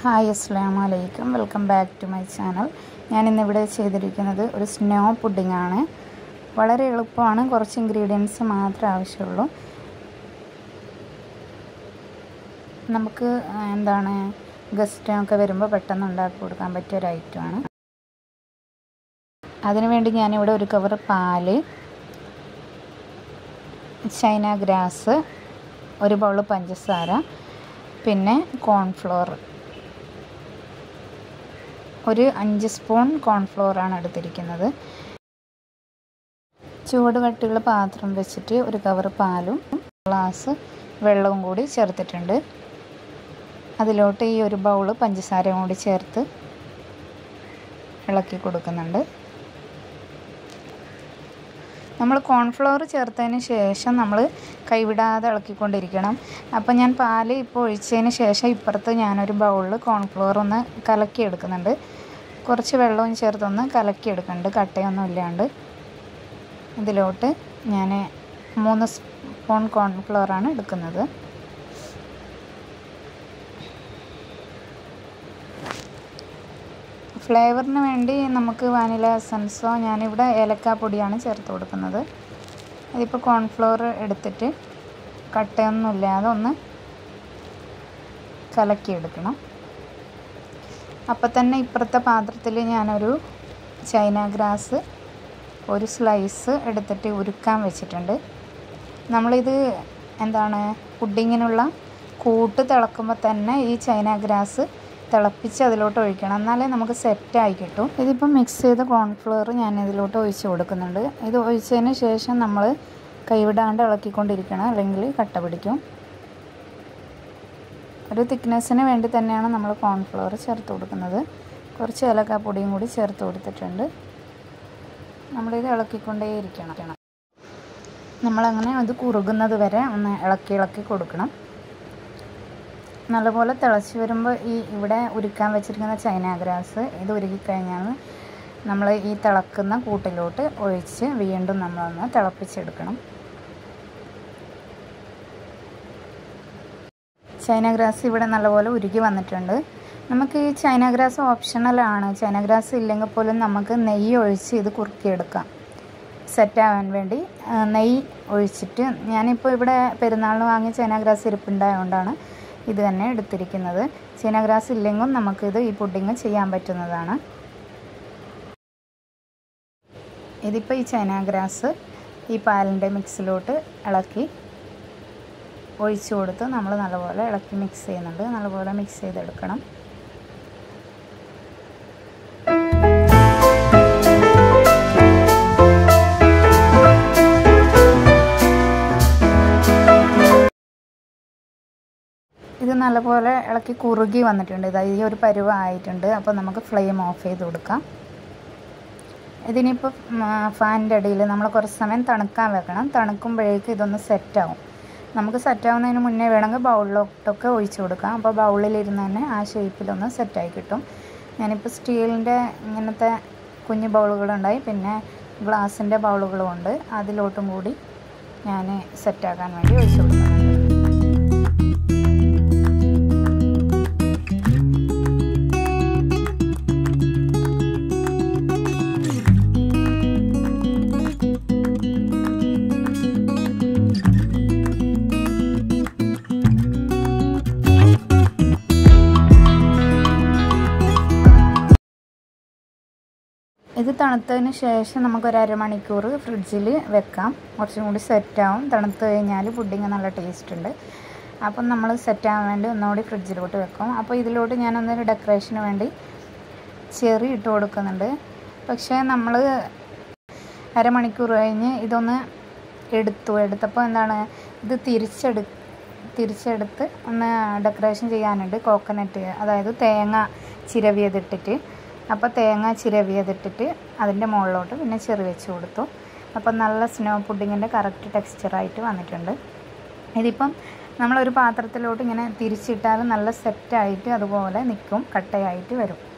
Hi അസ്സലാമു അലൈക്കും welcome back to my channel. ഞാനിന്നിവിടെ ചെയ്തിരിക്കുന്നത് ഒരു സ്നോ പുഡിംഗ് ആണ്. വളരെ എളുപ്പമാണ്, കുറച്ച് ഇൻഗ്രീഡിയൻസ് മാത്രമേ ആവശ്യമുള്ളൂ. നമുക്ക് ഗസ്റ്റൊക്കെ വരുമ്പോൾ പെട്ടെന്ന് ഉണ്ടാക്കി കൊടുക്കാൻ പറ്റിയ ഒരു ഐറ്റമാണ്. അതിനുവേണ്ടി ഞാനിവിടെ ഒരു കവർ പാല്, ചൈന ഗ്രാസ്, ഒരു ബൗൾ പഞ്ചസാര, പിന്നെ കോൺഫ്ലോർ, ഒരു 5 സ്പൂൺ കോൺഫ്ലോറാണ് എടുത്തിരിക്കുന്നത്. ചൂട് കട്ടിയുള്ള പാത്രം വെച്ചിട്ട് ഒരു കവർ പാലും ഗ്ലാസ് വെള്ളവും കൂടി ചേർത്തിട്ടുണ്ട്. അതിലോട്ട് ഈ ഒരു ബൗൾ പഞ്ചസാരയും കൂടി ചേർത്ത് ഇളക്കി കൊടുക്കുന്നുണ്ട്. നമ്മൾ കോൺഫ്ലോർ ചേർത്തതിന് ശേഷം നമ്മൾ കൈവിടാതെ ഇളക്കിക്കൊണ്ടിരിക്കണം. അപ്പം ഞാൻ പാല് ഇപ്പോൾ ഒഴിച്ചതിന് ശേഷം ഇപ്പുറത്ത് ഞാനൊരു ബൗളിൽ കോൺഫ്ലോർ ഒന്ന് കലക്കി എടുക്കുന്നുണ്ട്. കുറച്ച് വെള്ളവും ചേർത്തൊന്ന് കലക്കി എടുക്കുന്നുണ്ട്, കട്ടയൊന്നും ഇല്ലാണ്ട്. ഇതിലോട്ട് ഞാൻ 3 സ്പൂൺ കോൺഫ്ലോറാണ് എടുക്കുന്നത്. ഫ്ലേവറിന് വേണ്ടി നമുക്ക് വാനില എസൻസോ, ഞാനിവിടെ ഏലക്കാപ്പൊടിയാണ് ചേർത്ത് കൊടുക്കുന്നത്. അതിപ്പോൾ കോൺഫ്ലോർ എടുത്തിട്ട് കട്ടയൊന്നുമില്ലാതെ ഒന്ന് കലക്കിയെടുക്കണം. അപ്പം തന്നെ ഇപ്പുറത്തെ പാത്രത്തിൽ ഞാനൊരു ചൈന ഗ്രാസ് ഒരു സ്ലൈസ് എടുത്തിട്ട് ഉരുക്കാൻ വെച്ചിട്ടുണ്ട്. നമ്മളിത് പുഡിങ്ങിനുള്ള കൂട്ട് തിളക്കുമ്പോൾ തന്നെ ഈ ചൈന ഗ്രാസ് തിളപ്പിച്ച് അതിലോട്ട് ഒഴിക്കണം, എന്നാലേ നമുക്ക് സെറ്റായി കിട്ടും. ഇതിപ്പോൾ മിക്സ് ചെയ്ത കോൺഫ്ലോർ ഞാൻ ഇതിലോട്ട് ഒഴിച്ച് കൊടുക്കുന്നുണ്ട്. ഇത് ഒഴിച്ചതിന് ശേഷം നമ്മൾ കൈവിടാണ്ട് ഇളക്കിക്കൊണ്ടിരിക്കണം, അല്ലെങ്കിൽ കട്ട പിടിക്കും. ഒരു തിക്നെസ്സിന് വേണ്ടി തന്നെയാണ് നമ്മൾ കോൺഫ്ലോർ ചേർത്ത് കൊടുക്കുന്നത്. കുറച്ച് ഏലക്കാപ്പൊടിയും കൂടി ചേർത്ത് കൊടുത്തിട്ടുണ്ട്. നമ്മളിത് ഇളക്കിക്കൊണ്ടേയിരിക്കണം. നമ്മളങ്ങനെ അത് കുറുകുന്നത് വരെ ഒന്ന് ഇളക്കി കൊടുക്കണം. നല്ലപോലെ തിളച്ച് വരുമ്പോൾ ഇവിടെ ഉരുക്കാൻ വെച്ചിരിക്കുന്ന ചൈന ഗ്രാസ് ഇത് ഉരുക്കിക്കഴിഞ്ഞാൽ നമ്മൾ ഈ തിളക്കുന്ന കൂട്ടിലോട്ട് ഒഴിച്ച് വീണ്ടും നമ്മളൊന്ന് തിളപ്പിച്ചെടുക്കണം. ചൈന ഗ്രാസ് ഇവിടെ നല്ലപോലെ ഉരുക്കി വന്നിട്ടുണ്ട്. നമുക്ക് ഈ ചൈന ഗ്രാസ് ഓപ്ഷണലാണ്. ചൈന ഗ്രാസ് ഇല്ലെങ്കിൽ പോലും നമുക്ക് നെയ്യ് ഒഴിച്ച് ഇത് കുറുക്കിയെടുക്കാം. സെറ്റാവാൻ വേണ്ടി നെയ്യ് ഒഴിച്ചിട്ട്, ഞാനിപ്പോൾ ഇവിടെ പെരുന്നാളിന് വാങ്ങിയ ചൈന ഗ്രാസ് ഇരിപ്പുണ്ടായതുകൊണ്ടാണ് ഇത് തന്നെ എടുത്തിരിക്കുന്നത്. ചൈന ഗ്രാസ് ഇല്ലെങ്കിലും നമുക്കിത് ഈ പുഡിങ് ചെയ്യാൻ പറ്റുന്നതാണ്. ഇതിപ്പോൾ ഈ ചൈന ഗ്രാസ് ഈ പാലിൻ്റെ മിക്സിലോട്ട് ഇളക്കി ഒഴിച്ചു കൊടുത്ത് നമ്മൾ നല്ലപോലെ ഇളക്കി മിക്സ് ചെയ്യുന്നുണ്ട്. നല്ലപോലെ മിക്സ് ചെയ്തെടുക്കണം. ഇത് നല്ലപോലെ ഇളക്കി കുറുകി വന്നിട്ടുണ്ട്. ഇത് ഈ ഒരു പരുവമായിട്ടുണ്ട്. അപ്പോൾ നമുക്ക് ഫ്ലെയിം ഓഫ് ചെയ്ത് കൊടുക്കാം. ഇതിനിപ്പോൾ ഫാനിൻ്റെ അടിയിൽ നമ്മൾ കുറച്ച് സമയം തണുക്കാൻ വെക്കണം. തണുക്കുമ്പോഴേക്ക് ഇതൊന്ന് സെറ്റാവും. നമുക്ക് സെറ്റാവുന്നതിന് മുന്നേ വേണമെങ്കിൽ ബൗളിലോട്ടൊക്കെ ഒഴിച്ച് കൊടുക്കാം. അപ്പോൾ ബൗളിലിരുന്ന് തന്നെ ആ ഷേപ്പിലൊന്ന് സെറ്റായി കിട്ടും. ഞാനിപ്പോൾ സ്റ്റീലിൻ്റെ ഇങ്ങനത്തെ കുഞ്ഞു ബൗളുകളുണ്ടായി, പിന്നെ ഗ്ലാസിൻ്റെ ബൗളുകളും ഉണ്ട്. അതിലോട്ടും കൂടി ഞാൻ സെറ്റാക്കാൻ വേണ്ടി ഒഴിച്ച് കൊടുക്കുന്നുണ്ട്. ഇത് തണുത്തതിന് ശേഷം നമുക്കൊരു അരമണിക്കൂർ ഫ്രിഡ്ജിൽ വെക്കാം. കുറച്ചും കൂടി സെറ്റാവും. തണുത്ത് കഴിഞ്ഞാൽ പുഡിങ് നല്ല ടേസ്റ്റ് ഉണ്ട്. അപ്പം നമ്മൾ സെറ്റാകാൻ വേണ്ടി ഒന്നുകൂടി ഫ്രിഡ്ജിലോട്ട് വെക്കും. അപ്പോൾ ഇതിലോട്ട് ഞാനൊന്നൊരു ഡെക്കറേഷന് വേണ്ടി ചെറി ഇട്ട് കൊടുക്കുന്നുണ്ട്. പക്ഷേ നമ്മൾ അരമണിക്കൂർ കഴിഞ്ഞ് ഇതൊന്ന് എടുത്തപ്പോൾ ഇത് തിരിച്ചെടുത്ത് ഒന്ന് ഡെക്കറേഷൻ ചെയ്യാനുണ്ട്. കോക്കനട്ട്, അതായത് തേങ്ങ ചിരവിയതിട്ടിട്ട്. അപ്പോൾ തേങ്ങ ചിരവിയതിട്ടിട്ട് അതിൻ്റെ മുകളിലോട്ട് പിന്നെ ചെറി വെച്ച് കൊടുത്തു. അപ്പം നല്ല സ്നോ പുഡിങ്ങിൻ്റെ കറക്റ്റ് ടെക്സ്ചറായിട്ട് വന്നിട്ടുണ്ട്. ഇതിപ്പം നമ്മളൊരു പാത്രത്തിലോട്ട് ഇങ്ങനെ തിരിച്ചിട്ടാൽ നല്ല സെറ്റായിട്ട് അതുപോലെ നിൽക്കും, കട്ടയായിട്ട് വരും.